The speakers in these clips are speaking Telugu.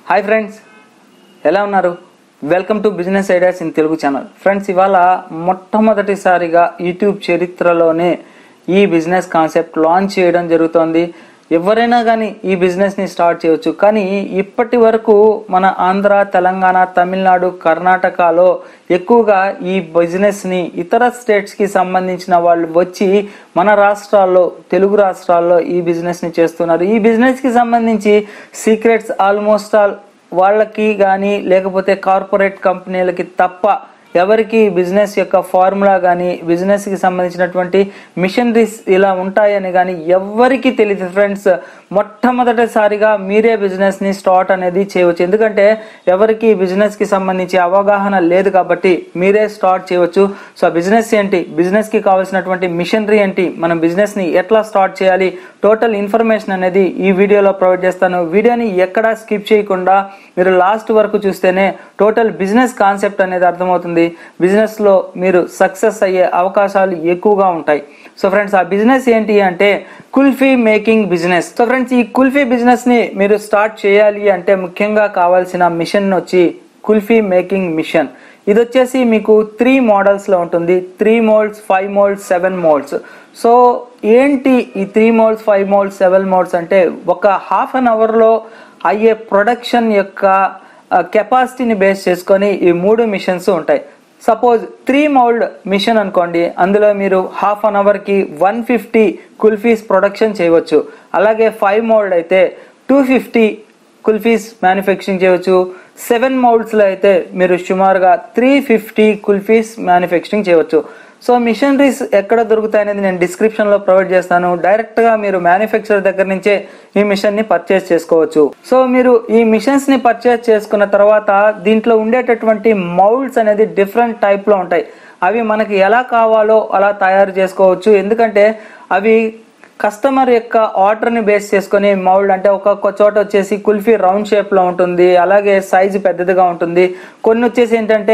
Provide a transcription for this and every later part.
హాయ్ ఫ్రెండ్స్, ఎలా ఉన్నారు? Welcome to business ideas in Telugu channel. Friends, ఇవాళ మొట్టమొదటిసారిగా యూట్యూబ్ చరిత్రలోనే ఈ బిజినెస్ కాన్సెప్ట్ లాంచ్ చేయడం జరుగుతోంది. ఎవరైనా కానీ ఈ బిజినెస్ని స్టార్ట్ చేయవచ్చు. కానీ ఇప్పటి వరకు మన ఆంధ్ర, తెలంగాణ, తమిళనాడు, కర్ణాటకలో ఎక్కువగా ఈ బిజినెస్ని ఇతర స్టేట్స్కి సంబంధించిన వాళ్ళు వచ్చి మన రాష్ట్రాల్లో, తెలుగు రాష్ట్రాల్లో ఈ బిజినెస్ని చేస్తున్నారు. ఈ బిజినెస్కి సంబంధించి సీక్రెట్స్ ఆల్మోస్ట్ ఆల్ వాళ్ళకి కానీ లేకపోతే కార్పొరేట్ కంపెనీలకి తప్ప ఎవరికి బిజినెస్ యొక్క ఫార్ములా కానీ బిజినెస్కి సంబంధించినటువంటి మిషనరీస్ ఇలా ఉంటాయని కానీ ఎవరికి తెలియదు. ఫ్రెండ్స్, మొట్టమొదటిసారిగా మీరే బిజినెస్ని స్టార్ట్ అనేది చేయవచ్చు. ఎందుకంటే ఎవరికి బిజినెస్కి సంబంధించి అవగాహన లేదు కాబట్టి మీరే స్టార్ట్ చేయవచ్చు. సో బిజినెస్ ఏంటి, బిజినెస్కి కావాల్సినటువంటి మిషనరీ ఏంటి, మనం బిజినెస్ని ఎట్లా స్టార్ట్ చేయాలి, టోటల్ ఇన్ఫర్మేషన్ అనేది ఈ వీడియోలో ప్రొవైడ్ చేస్తాను. వీడియోని ఎక్కడా స్కిప్ చేయకుండా మీరు లాస్ట్ వరకు చూస్తేనే టోటల్ బిజినెస్ కాన్సెప్ట్ అనేది అర్థమవుతుంది. బిజినెస్ లో మీరు సక్సెస్ అయ్యే అవకాశాలు ఎక్కువగా ఉంటాయి. సో ఫ్రెండ్స్, ఆ బిజినెస్ ఏంటి అంటే kulfi making business. So friends, ఈ కుల్ఫీ బిజినెస్ ని మీరు స్టార్ట్ చేయాలి అంటే ముఖ్యంగా కావాల్సిన మిషన్ వచ్చి కుల్ఫీ మేకింగ్ మిషన్. ఇది వచ్చేసి మీకు 3 మోడల్స్ లో ఉంటుంది. 3 మోల్డ్స్, 5 మోల్డ్స్, 7 మోల్డ్స్. సో ఏంటి ఈ 3 మోల్డ్స్, 5 మోల్డ్స్, 7 మోల్డ్స్ అంటే ఒక హాఫ్ అన్ అవర్ లో అయ్యే ప్రొడక్షన్ యొక్క కెపాసిటీని బేస్ చేసుకొని ఈ 3 మిషన్స్ ఉంటాయి. సపోజ్ 3 మౌల్డ్ మిషన్ అనుకోండి, అందులో మీరు హాఫ్ అన్ అవర్ కి 150 కుల్ఫీస్ ప్రొడక్షన్ చేయవచ్చు. అలాగే 5 మౌల్డ్ అయితే 250 కుల్ఫీస్ మ్యానుఫ్యాక్చరింగ్ చేయవచ్చు. 7 మౌల్డ్స్ లో అయితే మీరు సుమారుగా 350 కుల్ఫీస్ మ్యానుఫ్యాక్చరింగ్ చేయవచ్చు. సో మిషనరీస్ ఎక్కడ దొరుకుతాయి అనేది నేను డిస్క్రిప్షన్ లో ప్రొవైడ్ చేస్తాను. డైరెక్ట్ గా మీరు మ్యానుఫ్యాక్చరర్ దగ్గర నుంచే ఈ మిషన్ ని పర్చేస్ చేసుకోవచ్చు. సో మీరు ఈ మిషన్స్ ని పర్చేస్ చేసుకున్న తర్వాత దీంట్లో ఉండేటటువంటి మౌల్డ్స్ అనేది డిఫరెంట్ టైప్ లో ఉంటాయి. అవి మనకి ఎలా కావాలో అలా తయారు చేసుకోవచ్చు. ఎందుకంటే అవి కస్టమర్ యొక్క ఆర్డర్ ని బేస్ చేసుకుని మౌల్డ్ అంటే ఒక్కొక్క చోట వచ్చేసి కుల్ఫీ రౌండ్ షేప్ లో ఉంటుంది, అలాగే సైజు పెద్దదిగా ఉంటుంది. కొన్ని వచ్చేసి ఏంటంటే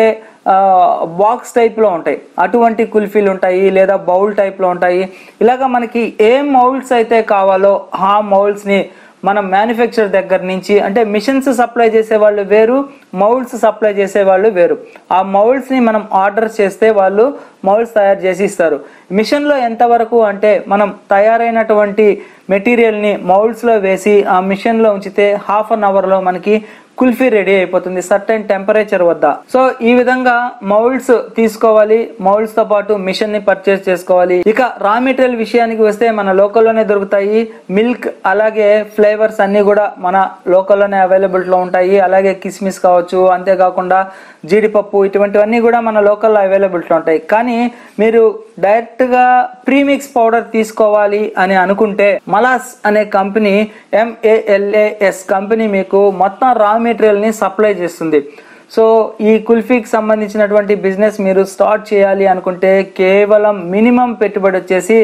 బాక్స్ టైప్ లో ఉంటాయి, అటువంటి కుల్ఫీలు ఉంటాయి. లేదా బౌల్ టైప్ లో ఉంటాయి. ఇలాగా మనకి ఏ మౌల్డ్స్ అయితే కావాలో ఆ మౌల్డ్స్ ని మనం మ్యానుఫ్యాక్చర్ దగ్గర నుంచి, అంటే మిషన్స్ సప్లై చేసే వాళ్ళు వేరు, మౌల్డ్స్ సప్లై చేసే వాళ్ళు వేరు. ఆ మౌల్డ్స్ ని మనం ఆర్డర్ చేస్తే వాళ్ళు మౌల్డ్స్ తయారు చేసి ఇస్తారు. మిషన్ లో ఎంత వరకు అంటే మనం తయారైనటువంటి మెటీరియల్ ని మౌల్డ్స్ లో వేసి ఆ మిషన్ లో ఉంచితే హాఫ్ అన్ అవర్ లో మనకి కుల్ఫీ రెడీ అయిపోతుంది సర్టెన్ టెంపరేచర్ వద్ద. సో ఈ విధంగా మౌల్డ్స్ తీసుకోవాలి, మౌల్డ్స్ తో పాటు మిషన్ ని పర్చేస్ చేసుకోవాలి. ఇక రా మెటీరియల్ విషయానికి వస్తే మన లోకల్లోనే దొరుకుతాయి. మిల్క్ అలాగే ఫ్లేవర్స్ అన్ని కూడా మన లోకల్లోనే అవైలబుల్ లో ఉంటాయి. అలాగే కిస్మిస్ కావచ్చు, అంతేకాకుండా జీడిపప్పు, ఇటువంటివన్నీ కూడా మన లోకల్లో అవైలబుల్ లో ఉంటాయి. కానీ మీరు డైరెక్ట్ గా ప్రీమిక్స్ పౌడర్ తీసుకోవాలి అని అనుకుంటే మలాస్ అనే కంపెనీ, MALAS కంపెనీ మీకు మొత్తం రా మెటీరియల్ ని సప్లై చేస్తుంది. సో ఈ కుల్ఫీకి సంబంధించినటువంటి బిజినెస్ మీరు స్టార్ట్ చేయాలి అనుకుంటే కేవలం మినిమం పెట్టుబడి వచ్చేసి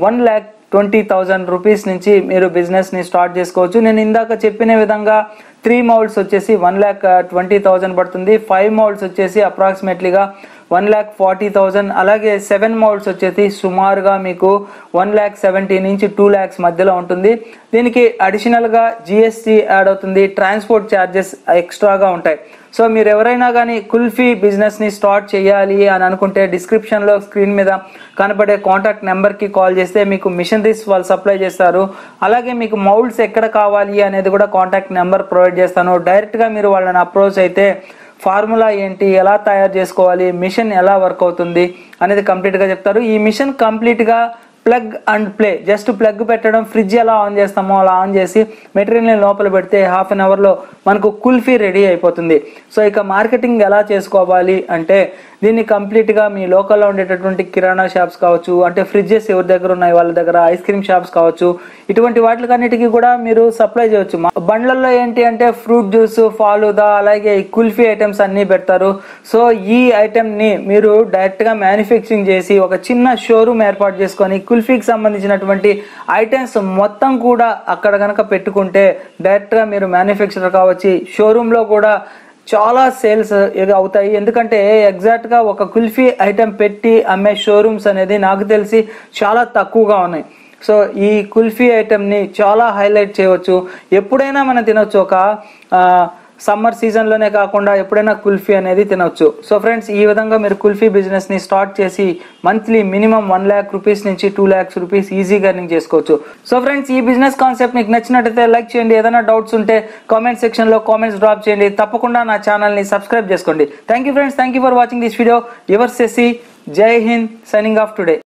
1,20,000 రూపీస్ నుంచి మీరు బిజినెస్ ని స్టార్ట్ చేసుకోవచ్చు. నేను ఇందాక చెప్పిన విధంగా 3 మౌల్డ్స్ వచ్చేసి 1,20,000 పడుతుంది. 5 మౌల్డ్స్ వచ్చేసి అప్రాక్సిమేట్లీగా 1,40,000. అలాగే 7 మౌల్డ్స్ వచ్చేసి సుమారుగా మీకు 1,70,000 నుంచి 2,00,000 మధ్యలో ఉంటుంది. దీనికి అడిషనల్ గా GST యాడ్ అవుతుంది, ట్రాన్స్పోర్ట్ ఛార్జెస్ ఎక్స్ట్రాగా ఉంటాయి. సో మీరు ఎవరైనా కానీ కుల్ఫీ బిజినెస్ ని స్టార్ట్ చేయాలి అని అనుకుంటే డిస్క్రిప్షన్ లో స్క్రీన్ మీద కనపడే కాంటాక్ట్ నెంబర్ కి కాల్ చేస్తే మీకు మిషనరీస్ వాళ్ళు సప్లై చేస్తారు. అలాగే మీకు మౌల్డ్స్ ఎక్కడ కావాలి అనేది కూడా కాంటాక్ట్ నెంబర్ ప్రొవైడ్ చేస్తాను. డైరెక్ట్ గా మీరు వాళ్ళని అప్రోచ్ అయితే ఫార్ములా ఏంటి, ఎలా తయారు చేసుకోవాలి, మిషన్ ఎలా వర్క్ అవుతుంది అనేది కంప్లీట్ గా చెప్తారు. ఈ మిషన్ కంప్లీట్ గా plug and play, just plug పెట్టడం, ఫ్రిడ్జ్ ఎలా ఆన్ చేస్తామో అలా ఆన్ చేసి మెటీరియల్ని లోపల పెడితే హాఫ్ అన్ అవర్ లో మనకు కుల్ఫీ రెడీ అయిపోతుంది. సో ఇక మార్కెటింగ్ ఎలా చేసుకోవాలి అంటే దీన్ని కంప్లీట్ గా మీ లోకల్లో ఉండేటటువంటి కిరాణా షాప్స్ కావచ్చు, అంటే ఫ్రిడ్జెస్ ఎవరి దగ్గర ఉన్నాయి వాళ్ళ దగ్గర, ఐస్ క్రీమ్ షాప్స్ కావచ్చు, ఇటువంటి వాటికన్నిటికీ కూడా మీరు సప్లై చేయవచ్చు. బండ్లలో ఏంటి అంటే ఫ్రూట్ జ్యూస్, ఫాలుదా, అలాగే కుల్ఫీ ఐటమ్స్ అన్ని పెడతారు. సో ఈ ఐటమ్ ని మీరు డైరెక్ట్ గా మ్యానుఫ్యాక్చరింగ్ చేసి ఒక చిన్న షోరూమ్ ఏర్పాటు చేసుకొని కుల్ఫీకి సంబంధించినటువంటి ఐటమ్స్ మొత్తం కూడా అక్కడ కనుక పెట్టుకుంటే డైరెక్ట్ గా మీరు మ్యానుఫ్యాక్చరర్ కావచ్చు. షోరూమ్ లో కూడా చాలా సేల్స్ అవుతాయి. ఎందుకంటే ఎగ్జాక్ట్ గా ఒక కుల్ఫీ ఐటమ్ పెట్టి అమ్మే షోరూమ్స్ అనేది నాకు తెలిసి చాలా తక్కువగా ఉన్నాయి. సో ఈ కుల్ఫీ ఐటమ్ ని చాలా హైలైట్ చేయవచ్చు. ఎప్పుడైనా మనం తినొచ్చు. ఒక సమ్మర్ సీజన్లోనే కాకుండా ఎప్పుడైనా కుల్ఫీ అనేది తినొచ్చు. సో ఫ్రెండ్స్, ఈ విధంగా మీరు కుల్ఫీ బిజినెస్ని స్టార్ట్ చేసి మంత్లీ మినిమం 1 lakh రూపీస్ నుంచి 2 lakhs రూపీస్ ఈజీగా ఎర్నింగ్ చేసుకోవచ్చు. సో ఫ్రెండ్స్, ఈ బిజినెస్ కాన్సెప్ట్ మీకు నచ్చినట్టయితే లైక్ చేయండి. ఏదైనా డౌట్స్ ఉంటే కామెంట్ సెక్షన్లో కామెంట్స్ డ్రాప్ చేయండి. తప్పకుండా నా ఛానల్ని సబ్స్క్రైబ్ చేసుకోండి. Thank you friends, thank you for watching this video. Your Shashi, Jai Hind, signing off today.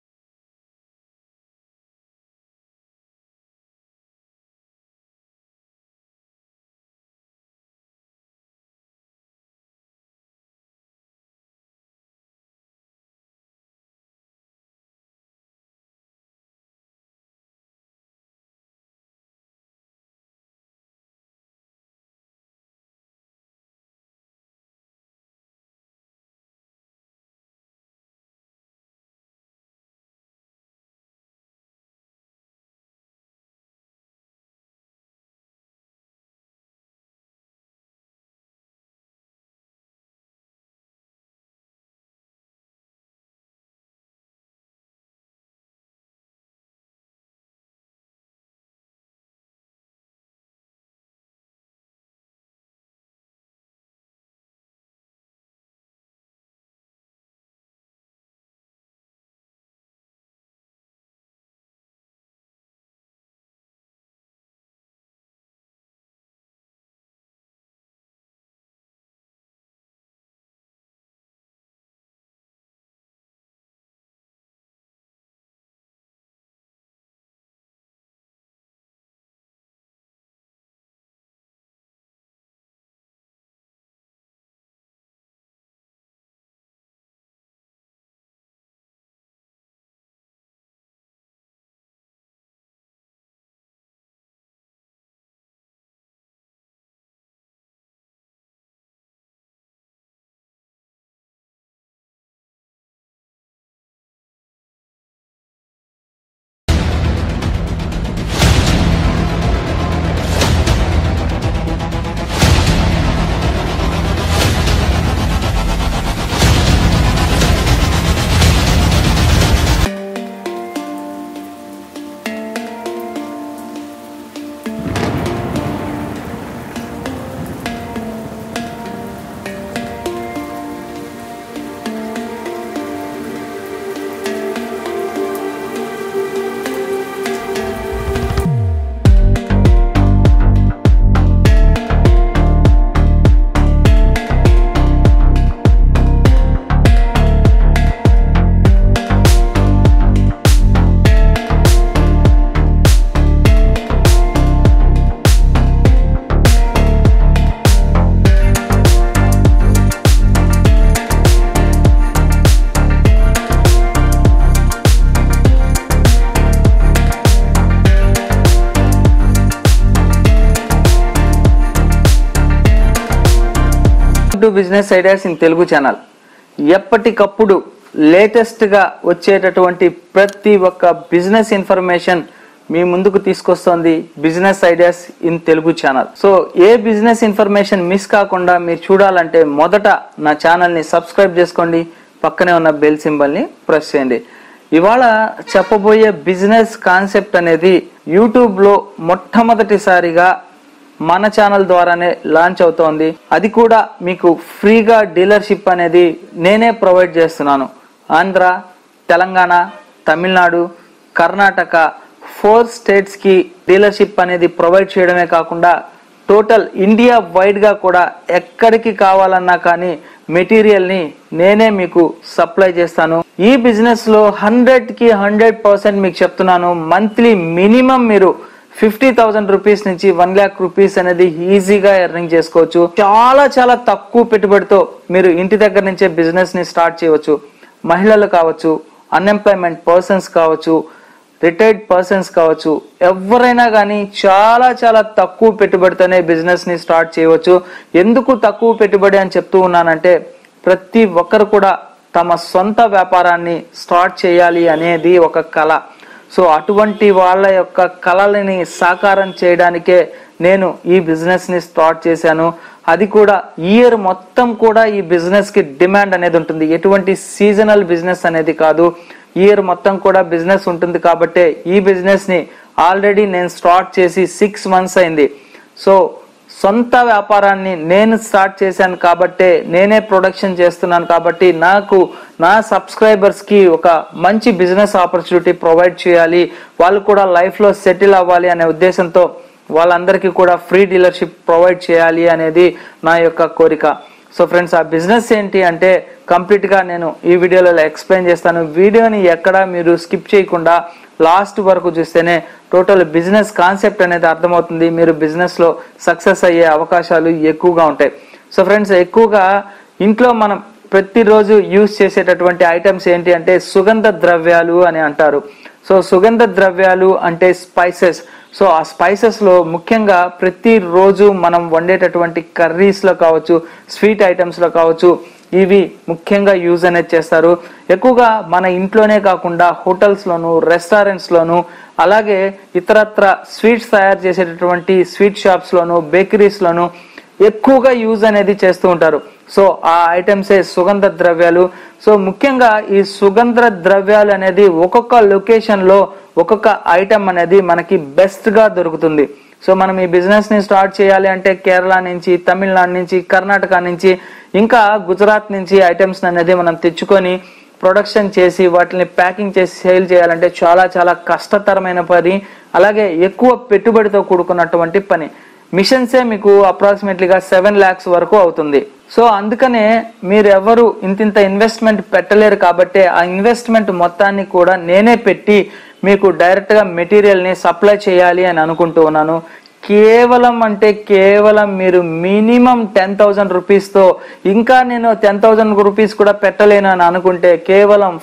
To business ideas in Telugu channel. ఎప్పటికప్పుడు లేటెస్ట్ గా వచ్చేటటువంటి ప్రతి ఒక్క బిజినెస్ ఇన్ఫర్మేషన్ మీ ముందుకు తీసుకొస్తోంది business ideas in Telugu channel. So ఏ బిజినెస్ ఇన్ఫర్మేషన్ మిస్ కాకుండా మీరు చూడాలంటే మొదట నా ఛానల్ ని సబ్స్క్రైబ్ చేసుకోండి, పక్కనే ఉన్న బెల్ సింబల్ ని ప్రెస్ చేయండి. ఇవాళ చెప్పబోయే బిజినెస్ కాన్సెప్ట్ అనేది యూట్యూబ్ లో మొట్టమొదటిసారిగా మన ఛానల్ ద్వారానే లాంచ్ అవుతోంది. అది కూడా మీకు ఫ్రీగా డీలర్షిప్ అనేది నేనే ప్రొవైడ్ చేస్తున్నాను. ఆంధ్ర, తెలంగాణ, తమిళనాడు, కర్ణాటక 4 స్టేట్స్ కి డీలర్షిప్ అనేది ప్రొవైడ్ చేయడమే కాకుండా టోటల్ ఇండియా వైడ్ గా కూడా ఎక్కడికి కావాలన్నా కానీ మెటీరియల్ ని నేనే మీకు సప్లై చేస్తాను. ఈ బిజినెస్ లో 100కి 100% మీకు చెప్తున్నాను, మంత్లీ మినిమం మీరు 50,000 రూపీస్ నుంచి 1 lakh రూపీస్ అనేది ఈజీగా ఎర్నింగ్ చేసుకోవచ్చు. చాలా చాలా తక్కువ పెట్టుబడితో మీరు ఇంటి దగ్గర నుంచే బిజినెస్ ని స్టార్ట్ చేయవచ్చు. మహిళలు కావచ్చు, అన్ఎంప్లాయ్మెంట్ పర్సన్స్ కావచ్చు, రిటైర్డ్ పర్సన్స్ కావచ్చు, ఎవరైనా కానీ చాలా చాలా తక్కువ పెట్టుబడితోనే బిజినెస్ ని స్టార్ట్ చేయవచ్చు. ఎందుకు తక్కువ పెట్టుబడి అని చెప్తూ ఉన్నానంటే, ప్రతి ఒక్కరు కూడా తమ సొంత వ్యాపారాన్ని స్టార్ట్ చేయాలి అనేది ఒక కళ. సో అటువంటి వాళ్ళ యొక్క కళలని సాకారం చేయడానికే నేను ఈ బిజినెస్ ని స్టార్ట్ చేశాను. అది కూడా ఇయర్ మొత్తం కూడా ఈ బిజినెస్ కి డిమాండ్ అనేది ఉంటుంది. ఎటువంటి సీజనల్ బిజినెస్ అనేది కాదు, ఇయర్ మొత్తం కూడా బిజినెస్ ఉంటుంది. కాబట్టే ఈ బిజినెస్ ని ఆల్రెడీ నేను స్టార్ట్ చేసి 6 months అయింది. సో సొంత వ్యాపారాన్ని నేను స్టార్ట్ చేశాను కాబట్టే, నేనే ప్రొడక్షన్ చేస్తున్నాను కాబట్టి నాకు నా సబ్స్క్రైబర్స్ కి ఒక మంచి బిజినెస్ ఆపర్చునిటీ ప్రొవైడ్ చేయాలి, వాళ్ళు కూడా లైఫ్ లో సెటిల్ అవ్వాలి అనే ఉద్దేశంతో వాళ్ళందరికీ కూడా ఫ్రీ డీలర్షిప్ ప్రొవైడ్ చేయాలి అనేది నా యొక్క కోరిక. సో ఫ్రెండ్స్, ఆ బిజినెస్ ఏంటి అంటే కంప్లీట్ గా నేను ఈ వీడియోలో ఎక్స్ప్లెయిన్ చేస్తాను. వీడియోని ఎక్కడ మీరు స్కిప్ చేయకుండా లాస్ట్ వరకు చూస్తేనే టోటల్ బిజినెస్ కాన్సెప్ట్ అనేది అర్థమవుతుంది. మీరు బిజినెస్ లో సక్సెస్ అయ్యే అవకాశాలు ఎక్కువగా ఉంటాయి. సో ఫ్రెండ్స్, ఎక్కువగా ఇంట్లో మనం ప్రతిరోజు యూజ్ చేసేటటువంటి ఐటమ్స్ ఏంటి అంటే సుగంధ ద్రవ్యాలు అని అంటారు. సో సుగంధ ద్రవ్యాలు అంటే స్పైసెస్. సో ఆ స్పైసెస్ లో ముఖ్యంగా ప్రతిరోజు మనం వండేటటువంటి కర్రీస్ లో కావచ్చు, స్వీట్ ఐటమ్స్ లో కావచ్చు, ఇవి ముఖ్యంగా యూజ్ అనేది చేస్తారు. ఎక్కువగా మన ఇంట్లోనే కాకుండా హోటల్స్ లోను, రెస్టారెంట్స్ లోను, అలాగే ఇతరత్ర స్వీట్స్ తయారు చేసేటటువంటి స్వీట్ షాప్స్ లోను, బేకరీస్ లోను ఎక్కువగా యూజ్ అనేది చేస్తూ ఉంటారు. సో ఆ ఐటమ్సే సుగంధ ద్రవ్యాలు. సో ముఖ్యంగా ఈ సుగంధ ద్రవ్యాలు అనేది ఒక్కొక్క లొకేషన్ లో ఒక్కొక్క ఐటమ్ అనేది మనకి బెస్ట్ గా దొరుకుతుంది. సో మనం ఈ బిజినెస్ ని స్టార్ట్ చేయాలి అంటే కేరళ నుంచి, తమిళనాడు నుంచి, కర్ణాటక నుంచి, ఇంకా గుజరాత్ నుంచి ఐటమ్స్ అనేది మనం తెచ్చుకొని ప్రొడక్షన్ చేసి వాటిని ప్యాకింగ్ చేసి సేల్ చేయాలంటే చాలా చాలా కష్టతరమైన పని, అలాగే ఎక్కువ పెట్టుబడితో కూడుకున్నటువంటి పని. మిషన్సే మీకు అప్రాక్సిమేట్లీగా 7 lakhs వరకు అవుతుంది. సో అందుకనే మీరెవరు ఇంతింత ఇన్వెస్ట్మెంట్ పెట్టలేరు కాబట్టి ఆ ఇన్వెస్ట్మెంట్ మొత్తాన్ని కూడా నేనే పెట్టి మీకు డైరెక్ట్ గా మెటీరియల్ ని సప్లై చేయాలి అని అనుకుంటూ ఉన్నాను. కేవలం అంటే కేవలం మీరు మినిమం 10,000 రూపీస్ తో, ఇంకా నేను 10,000 రూపీస్ కూడా పెట్టలేను అని అనుకుంటే కేవలం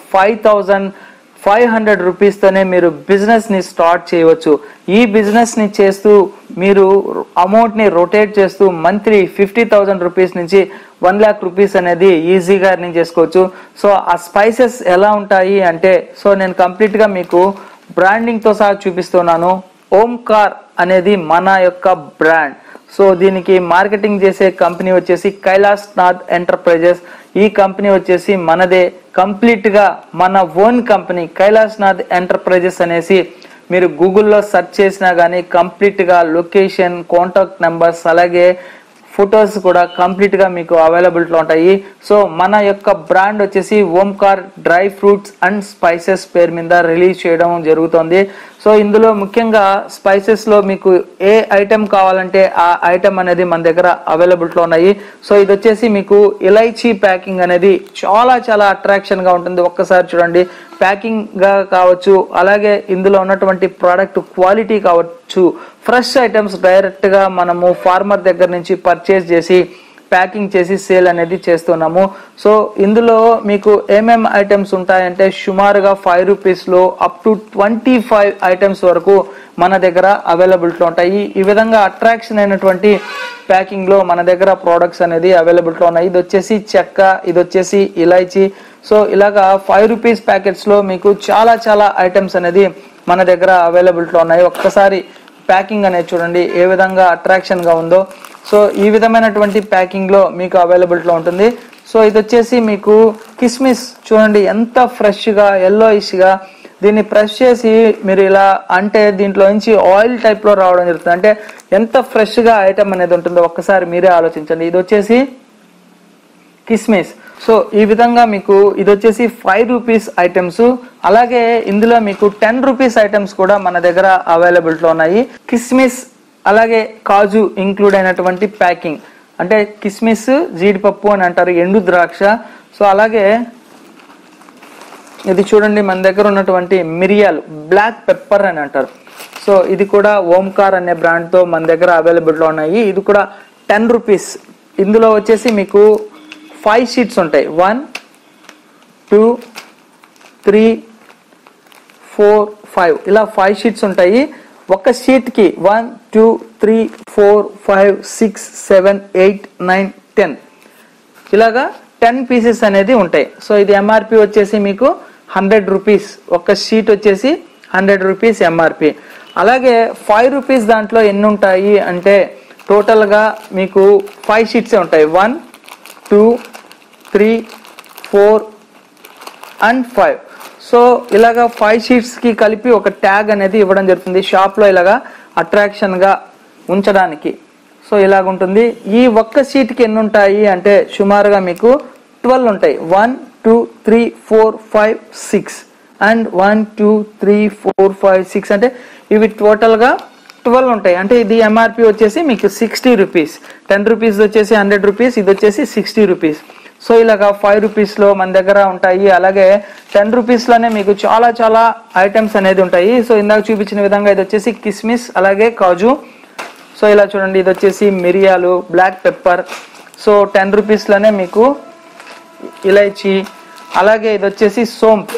5,500 రూపీస్ తోనే మీరు బిజినెస్ ని స్టార్ట్ చేయవచ్చు. ఈ బిజినెస్ ని చేస్తూ మీరు అమౌంట్ ని రొటేట్ చేస్తూ మంత్లీ 50,000 రూపీస్ నుంచి 1 lakh రూపీస్ అనేది ఈజీగా ఎర్నింగ్ చేసుకోవచ్చు. సో ఆ స్పైసెస్ ఎలా ఉంటాయి అంటే, సో నేను కంప్లీట్ గా మీకు బ్రాండింగ్ తో సహా చూపిస్తున్నాను. ఓంకార్ అనేది మన యొక్క బ్రాండ్. సో దీనికి మార్కెటింగ్ చేసే కంపెనీ వచ్చేసి కైలాస్ నాథ్ ఎంటర్ప్రైజెస్. ఈ కంపెనీ వచ్చేసి మనదే, కంప్లీట్ గా మన own company Kailash Nath enterprises అనేసి మీరు గూగుల్లో సెర్చ్ చేసినా గానీ కంప్లీట్ గా లొకేషన్, కాంటాక్ట్ నెంబర్స్, అలాగే ఫొటోస్ కూడా కంప్లీట్ గా మీకు అవైలబిలిటీలో ఉంటాయి. సో మన యొక్క బ్రాండ్ వచ్చేసి Omkar dry fruits and spices పేరు మీద రిలీజ్ చేయడం జరుగుతుంది. సో ఇందులో ముఖ్యంగా స్పైసెస్ లో మీకు ఏ ఐటెం కావాలంటే ఆ ఐటెం అనేది మన దగ్గర అవైలబిలిటీలో ఉన్నాయి. సో ఇది వచ్చేసి మీకు ఇలైచీ ప్యాకింగ్ అనేది చాలా చాలా అట్రాక్షన్ గా ఉంటుంది. ఒక్కసారి చూడండి, ప్యాకింగ్ గా కావచ్చు, అలాగే ఇందులో ఉన్నటువంటి ప్రోడక్ట్ క్వాలిటీ కావచ్చు, ఫ్రెష్ ఐటమ్స్ డైరెక్ట్ గా మనము ఫార్మర్ దగ్గర నుంచి పర్చేస్ చేసి ప్యాకింగ్ చేసి సేల్ అనేది చేస్తున్నాము. సో ఇందులో మీకు ఏమేం ఐటమ్స్ ఉంటాయంటే సుమారుగా 5 రూపీస్ లో అప్ టు 25 ఐటమ్స్ వరకు మన దగ్గర అవైలబిలిటీలో ఉంటాయి. ఈ విధంగా అట్రాక్షన్ అయినటువంటి ప్యాకింగ్ లో మన దగ్గర ప్రోడక్ట్స్ అనేది అవైలబిలిటీలో ఉన్నాయి. ఇది వచ్చేసి చెక్క, ఇది వచ్చేసి ఇలైచీ. సో ఇలాగా 5 రూపీస్ ప్యాకెట్స్ లో మీకు చాలా చాలా ఐటమ్స్ అనేది మన దగ్గర అవైలబిలిటీలో ఉన్నాయి. ఒక్కసారి ప్యాకింగ్ అనేది చూడండి ఏ విధంగా అట్రాక్షన్ గా ఉందో. సో ఈ విధమైనటువంటి ప్యాకింగ్ లో మీకు అవైలబిలిటీలో ఉంటుంది. సో ఇది వచ్చేసి మీకు కిస్మిస్ చూడండి ఎంత ఫ్రెష్ గా yellowish గా, దీన్ని ప్రెస్ చేసి మీరు ఇలా అంటే దీంట్లో నుంచి ఆయిల్ టైప్ లో రావడం జరుగుతుంది. అంటే ఎంత ఫ్రెష్ గా ఐటమ్ అనేది ఉంటుందో ఒక్కసారి మీరే ఆలోచించండి. ఇది వచ్చేసి కిస్మిస్. సో ఈ విధంగా మీకు ఇది వచ్చేసి 5 రూపీస్ ఐటమ్స్, అలాగే ఇందులో మీకు 10 రూపీస్ ఐటమ్స్ కూడా మన దగ్గర అవైలబిలిటీలో ఉన్నాయి. కిస్మిస్ అలాగే కాజు ఇంక్లూడ్ అయినటువంటి ప్యాకింగ్, అంటే కిస్మిస్ జీడిపప్పు అని అంటారు, ఎండు ద్రాక్ష. సో అలాగే ఇది చూడండి మన దగ్గర ఉన్నటువంటి మిరియాలు, బ్లాక్ పెప్పర్ అని అంటారు. సో ఇది కూడా ఓంకార్ అనే బ్రాండ్ తో మన దగ్గర అవైలబిలిటీలో ఉన్నాయి. ఇది కూడా 10 రూపీస్. ఇందులో వచ్చేసి మీకు 5 షీట్స్ ఉంటాయి. 1 2 3 4 5 ఇలా 5 షీట్స్ ఉంటాయి. ఒక షీట్ కి 1 2 3 4 5 6 7 8 9 10 ఇలాగా 10 పీసెస్ అనేది ఉంటాయి. సో ఇది ఎంఆర్పి వచ్చేసి మీకు 100 రూపీస్. ఒక షీట్ వచ్చేసి 100 రూపీస్ ఎంఆర్పి. అలాగే 5 రూపీస్ దాంట్లో ఎన్ని ఉంటాయి అంటే టోటల్ గా మీకు 5 షీట్స్ ఉంటాయి. 1 2 3 4 అండ్ 5. సో ఇలాగా 5 షీట్స్ కి కలిపి ఒక ట్యాగ్ అనేది ఇవ్వడం జరుగుతుంది షాప్ లో, ఇలాగా అట్రాక్షన్ గా ఉంచడానికి. సో ఇలాగ ఉంటుంది. ఈ ఒక్క షీట్కి ఎన్ని ఉంటాయి అంటే సుమారుగా మీకు 12 ఉంటాయి. 1 2 3 4 5 6 అండ్ 1 2 3 4 5 6 అంటే ఇవి టోటల్గా 12 ఉంటాయి. అంటే ఇది ఎంఆర్పి వచ్చేసి మీకు 60 రూపీస్. 10 రూపీస్ వచ్చేసి 100 రూపీస్, ఇది వచ్చేసి 60 రూపీస్. సో ఇలాగా 5 రూపీస్లో మన దగ్గర ఉంటాయి. అలాగే 10 రూపీస్లోనే మీకు చాలా చాలా ఐటమ్స్ అనేది ఉంటాయి. సో ఇందాక చూపించిన విధంగా ఇది వచ్చేసి కిస్మిస్, అలాగే కాజు. సో ఇలా చూడండి, ఇది వచ్చేసి మిరియాలు, బ్లాక్ పెప్పర్. సో 10 రూపీస్లోనే మీకు ఇలైచి, అలాగే ఇది వచ్చేసి సోంపు.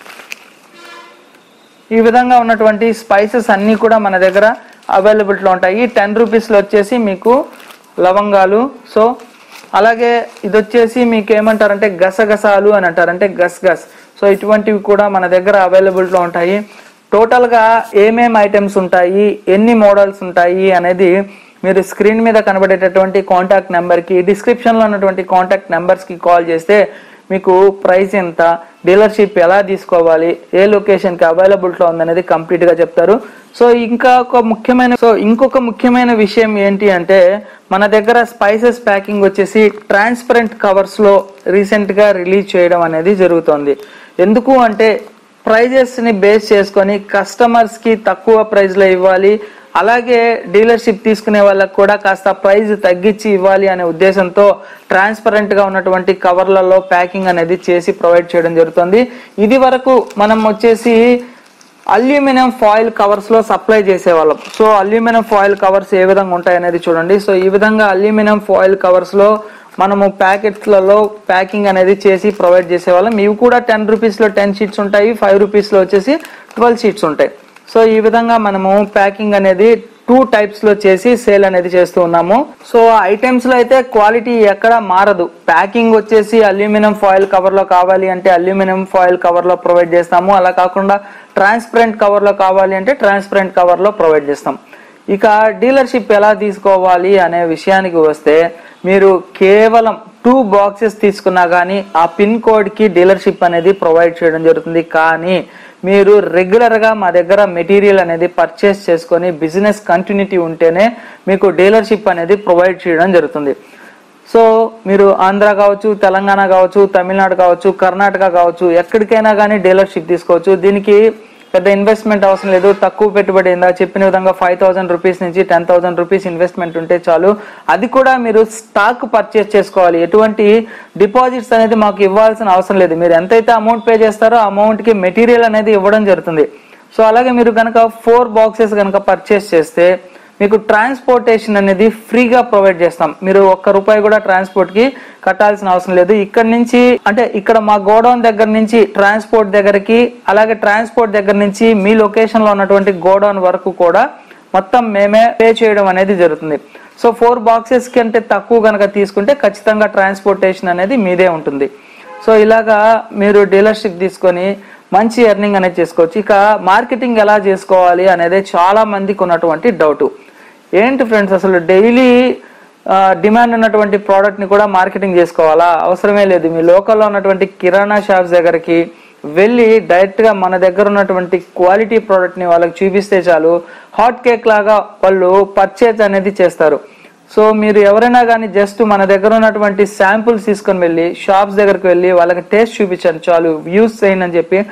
ఈ విధంగా ఉన్నటువంటి స్పైసెస్ అన్నీ కూడా మన దగ్గర అవైలబిలిటీలో ఉంటాయి. 10 రూపీస్లో వచ్చేసి మీకు లవంగాలు. సో అలాగే ఇది వచ్చేసి మీకు ఏమంటారంటే గసగసాలు అని అంటారు, అంటే గస్. సో ఇటువంటివి కూడా మన దగ్గర అవైలబిలిటీలో ఉంటాయి. టోటల్గా ఏమేమి ఐటమ్స్ ఉంటాయి, ఎన్ని మోడల్స్ ఉంటాయి అనేది మీరు స్క్రీన్ మీద కనబడేటటువంటి కాంటాక్ట్ నెంబర్కి, డిస్క్రిప్షన్లో ఉన్నటువంటి కాంటాక్ట్ నెంబర్స్కి కాల్ చేస్తే మీకు ప్రైస్ ఎంత, డీలర్షిప్ ఎలా తీసుకోవాలి, ఏ లొకేషన్కి అవైలబిలిటీలో ఉందనేది కంప్లీట్గా చెప్తారు. సో ఇంకొక ముఖ్యమైన విషయం ఏంటి అంటే మన దగ్గర స్పైసెస్ ప్యాకింగ్ వచ్చేసి ట్రాన్స్పరెంట్ కవర్స్లో రీసెంట్గా రిలీజ్ చేయడం అనేది జరుగుతుంది. ఎందుకు అంటే ప్రైజెస్ని బేస్ చేసుకొని కస్టమర్స్కి తక్కువ ప్రైస్లో ఇవ్వాలి, అలాగే డీలర్షిప్ తీసుకునే వాళ్ళకు కూడా కాస్త ప్రైస్ తగ్గించి ఇవ్వాలి అనే ఉద్దేశంతో ట్రాన్స్పరెంట్గా ఉన్నటువంటి కవర్లలో ప్యాకింగ్ అనేది చేసి ప్రొవైడ్ చేయడం జరుగుతుంది. ఇది వరకు మనం వచ్చేసి అల్యూమినియం ఫాయిల్ కవర్స్లో సప్లై చేసేవాళ్ళం. సో అల్యూమినియం ఫాయిల్ కవర్స్ ఏ విధంగా ఉంటాయి అనేది చూడండి. సో ఈ విధంగా అల్యూమినియం ఫాయిల్ కవర్స్లో మనము ప్యాకెట్లలో ప్యాకింగ్ అనేది చేసి ప్రొవైడ్ చేసేవాళ్ళం. ఇవి కూడా 10 రూపీస్లో 10 షీట్స్ ఉంటాయి, 5 రూపీస్లో వచ్చేసి 12 షీట్స్ ఉంటాయి. సో ఈ విధంగా మనము ప్యాకింగ్ అనేది 2 టైప్స్లో చేసి సేల్ అనేది చేస్తూ ఉన్నాము. సో ఐటమ్స్లో అయితే క్వాలిటీ ఎక్కడ మారదు. ప్యాకింగ్ వచ్చేసి అల్యూమినియం ఫాయిల్ కవర్లో కావాలి అంటే అల్యూమినియం ఫాయిల్ కవర్లో ప్రొవైడ్ చేస్తాము. అలా కాకుండా ట్రాన్స్పరెంట్ కవర్లో కావాలి అంటే ట్రాన్స్పరెంట్ కవర్లో ప్రొవైడ్ చేస్తాం. ఇక డీలర్షిప్ ఎలా తీసుకోవాలి అనే విషయానికి వస్తే మీరు కేవలం 2 బాక్సెస్ తీసుకున్నా కానీ ఆ పిన్ కోడ్కి డీలర్షిప్ అనేది ప్రొవైడ్ చేయడం జరుగుతుంది. కానీ మీరు రెగ్యులర్గా మా దగ్గర మెటీరియల్ అనేది పర్చేస్ చేసుకొని బిజినెస్ కంటిన్యూటీ ఉంటేనే మీకు డీలర్షిప్ అనేది ప్రొవైడ్ చేయడం జరుగుతుంది. సో మీరు ఆంధ్ర కావచ్చు, తెలంగాణ కావచ్చు, తమిళనాడు కావచ్చు, కర్ణాటక కావచ్చు, ఎక్కడికైనా కానీ డీలర్షిప్ తీసుకోవచ్చు. దీనికి పెద్ద ఇన్వెస్ట్మెంట్ అవసరం లేదు. తక్కువ పెట్టుబడి చెప్పిన విధంగా 5,000 రూపీస్ నుంచి 10,000 రూపీస్ ఇన్వెస్ట్మెంట్ ఉంటే చాలు. అది కూడా మీరు స్టాక్ పర్చేస్ చేసుకోవాలి. ఎటువంటి డిపాజిట్స్ అనేది మాకు ఇవ్వాల్సిన అవసరం లేదు. మీరు ఎంతైతే అమౌంట్ పే చేస్తారో ఆ అమౌంట్కి మెటీరియల్ అనేది ఇవ్వడం జరుగుతుంది. సో అలాగే మీరు కనుక 4 బాక్సెస్ కనుక పర్చేస్ చేస్తే మీకు ట్రాన్స్పోర్టేషన్ అనేది ఫ్రీగా ప్రొవైడ్ చేస్తాం. మీరు ₹1 కూడా ట్రాన్స్పోర్ట్కి కట్టాల్సిన అవసరం లేదు. ఇక్కడ నుంచి అంటే ఇక్కడ మా గోడౌన్ దగ్గర నుంచి ట్రాన్స్పోర్ట్ దగ్గరికి, అలాగే ట్రాన్స్పోర్ట్ దగ్గర నుంచి మీ లొకేషన్లో ఉన్నటువంటి గోడౌన్ వరకు కూడా మొత్తం మేమే పే చేయడం అనేది జరుగుతుంది. సో 4 బాక్సెస్ కంటే తక్కువ కనుక తీసుకుంటే ఖచ్చితంగా ట్రాన్స్పోర్టేషన్ అనేది మీదే ఉంటుంది. సో ఇలాగా మీరు డీలర్షిప్ తీసుకొని మంచి ఎర్నింగ్ అనేది చేసుకోవచ్చు. ఇక మార్కెటింగ్ ఎలా చేసుకోవాలి అనేది చాలా మందికి ఉన్నటువంటి డౌట్. ఏంటి ఫ్రెండ్స్, అసలు డైలీ డిమాండ్ ఉన్నటువంటి ప్రోడక్ట్ని కూడా మార్కెటింగ్ చేసుకోవాలా? అవసరమే లేదు. మీ లోకల్లో ఉన్నటువంటి కిరాణా షాప్స్ దగ్గరికి వెళ్ళి డైరెక్ట్గా మన దగ్గర ఉన్నటువంటి క్వాలిటీ ప్రోడక్ట్ని వాళ్ళకి చూపిస్తే చాలు, హాట్ కేక్ లాగా వాళ్ళు పర్చేజ్ అనేది చేస్తారు. సో మీరు ఎవరైనా కానీ జస్ట్ మన దగ్గర ఉన్నటువంటి శాంపుల్స్ తీసుకొని వెళ్ళి షాప్స్ దగ్గరికి వెళ్ళి వాళ్ళకి టేస్ట్ చూపించండి చాలు, యూస్ చేయండి అని చెప్పి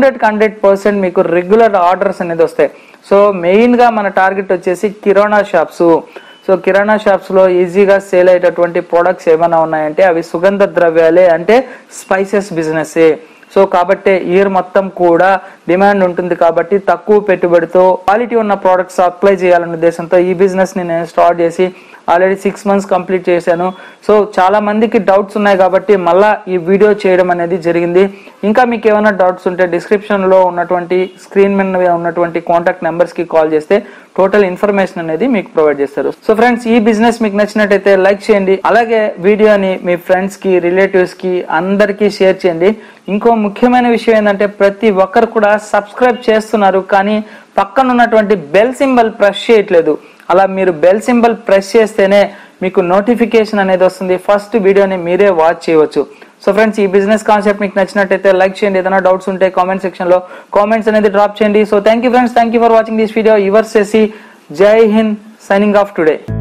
100% మీకు రెగ్యులర్ ఆర్డర్స్ అనేది వస్తాయి. సో మెయిన్గా మన టార్గెట్ వచ్చేసి కిరాణా షాప్స్. సో కిరాణా షాప్స్లో ఈజీగా సేల్ అయ్యేటటువంటి ప్రోడక్ట్స్ ఏమైనా ఉన్నాయంటే అవి సుగంధ ద్రవ్యాలే, అంటే స్పైసెస్ బిజినెస్సే. సో కాబట్టి ఇయర్ మొత్తం కూడా డిమాండ్ ఉంటుంది కాబట్టి తక్కువ పెట్టుబడితో క్వాలిటీ ఉన్న ప్రోడక్ట్స్ సప్లై చేయాలనే ఉద్దేశంతో ఈ బిజినెస్ని నేను స్టార్ట్ చేసి ఆల్రెడీ 6 months కంప్లీట్ చేశాను. సో చాలా మందికి డౌట్స్ ఉన్నాయి కాబట్టి మళ్ళీ ఈ వీడియో చేయడం అనేది జరిగింది. ఇంకా మీకు ఏమైనా డౌట్స్ ఉంటే డిస్క్రిప్షన్లో ఉన్నటువంటి స్క్రీన్ మీద ఉన్నటువంటి కాంటాక్ట్ నెంబర్స్కి కాల్ చేస్తే టోటల్ ఇన్ఫర్మేషన్ అనేది మీకు ప్రొవైడ్ చేస్తారు. సో ఫ్రెండ్స్, ఈ బిజినెస్ మీకు నచ్చినట్టయితే లైక్ చేయండి, అలాగే వీడియోని మీ ఫ్రెండ్స్కి, రిలేటివ్స్కి అందరికీ షేర్ చేయండి. ఇంకో ముఖ్యమైన విషయం ఏంటంటే ప్రతి ఒక్కరు కూడా సబ్స్క్రైబ్ చేస్తున్నారు కానీ పక్కన ఉన్నటువంటి బెల్ సింబల్ ప్రెస్ చేయట్లేదు. అలా మీరు బెల్ సింబల్ ప్రెస్ చేస్తేనే మీకు నోటిఫికేషన్ అనేది వస్తుంది, ఫస్ట్ వీడియోని మీరే వాచ్ చేయవచ్చు. సో ఫ్రెండ్స్, ఈ బిజినెస్ కాన్సెప్ట్ మీకు నచ్చినట్టయితే లైక్ చేయండి. ఏదైనా డౌట్స్ ఉంటే కామెంట్ సెక్షన్లో కామెంట్స్ అనేది డ్రాప్ చేయండి. So thank you friends, thank you for watching this video. Yours చేసి Jai Hind, signing off today.